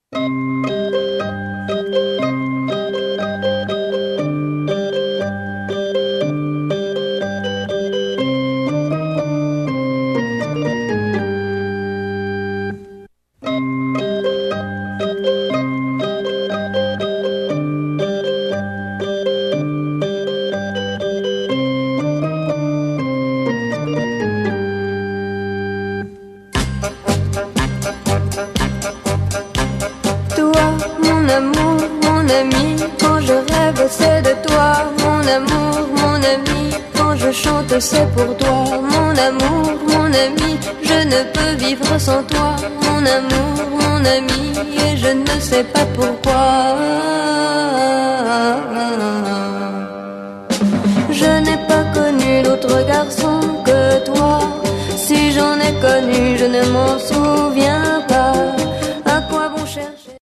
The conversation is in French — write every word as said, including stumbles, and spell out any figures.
Mon amour, mon ami, quand je rêve c'est de toi. Mon amour, mon ami, quand je chante c'est pour toi. Mon amour, mon ami, je ne peux vivre sans toi. Mon amour, mon ami, et je ne sais pas pourquoi. Je n'ai pas connu d'autre garçon que toi. Si j'en ai connu, je ne m'en souviens pas. À quoi bon chercher?